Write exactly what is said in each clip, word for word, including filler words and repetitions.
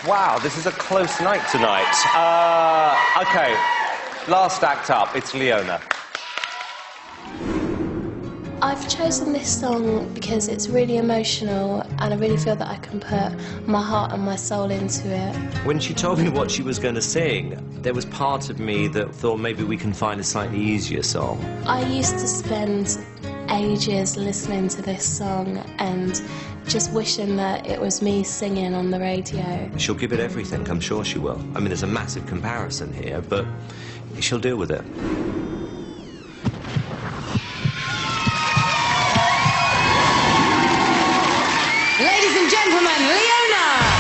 Wow, this is a close night tonight. Uh, okay, last act up, it's Leona. I've chosen this song because it's really emotional and I really feel that I can put my heart and my soul into it. When she told me what she was going to sing, there was part of me that thought maybe we can find a slightly easier song. I used to spend ages listening to this song and just wishing that it was me singing on the radio. She'll give it everything, I'm sure she will. I mean, there's a massive comparison here, but she'll deal with it. Ladies and gentlemen, Leona!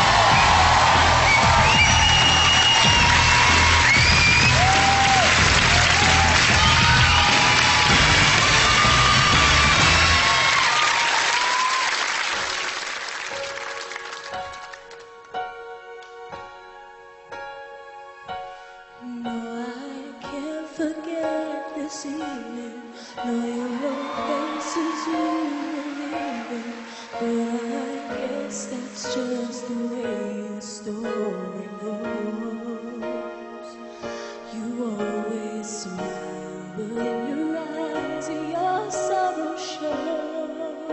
No, I can't forget this evening. No, your face is leaving. But I guess that's just the way the story goes. You always smile, but in your eyes your sorrow shows.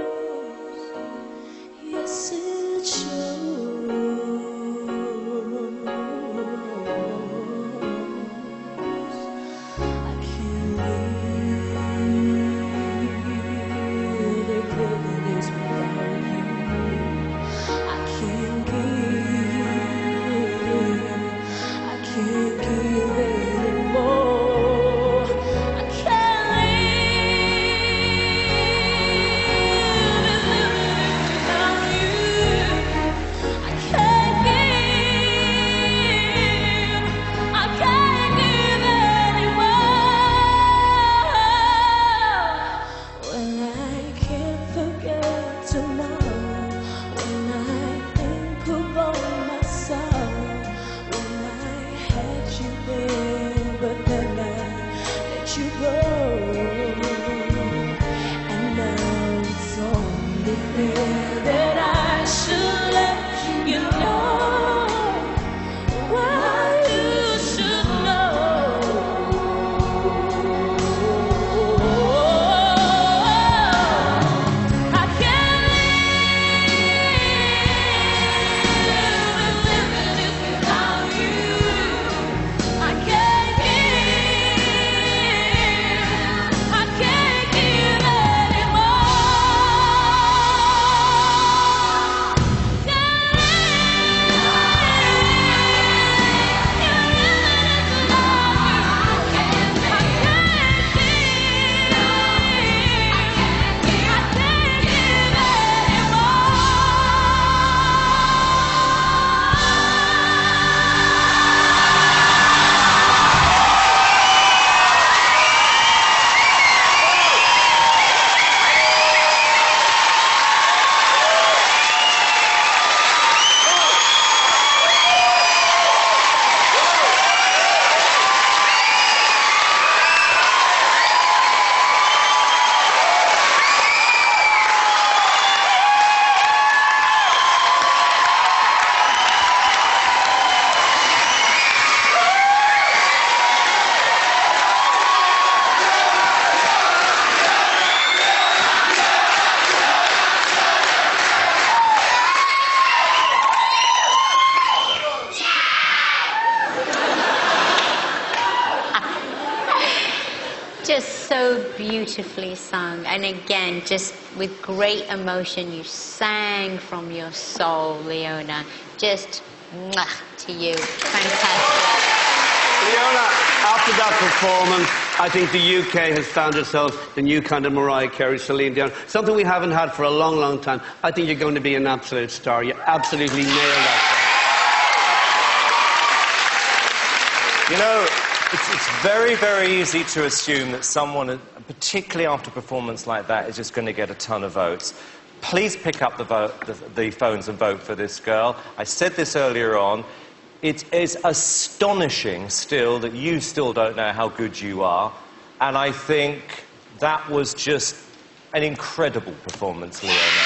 Yes, it shows. I can't live living this without you. I can't give, I can't give anymore. I can't live, live without you. I can't give, I can't give anymore. When I can't forget tomorrow, when I think of all my sorrow, when I had you there, but then I let you go. And now it's only fair that I should let you know what you should know. I can't live this without you. I can't give, I can't give anymore. Can't Just so beautifully sung, and again, just with great emotion, you sang from your soul, Leona. Just mwah, to you. Fantastic. Leona, after that performance, I think the U K has found itself the new kind of Mariah Carey, Celine Dion, something we haven't had for a long, long time. I think you're going to be an absolute star. You absolutely nailed that. You know, it's, it's very, very easy to assume that someone, particularly after a performance like that, is just going to get a ton of votes. Please pick up the, vote, the, the phones and vote for this girl. I said this earlier on. It is astonishing still that you still don't know how good you are. And I think that was just an incredible performance, Leona.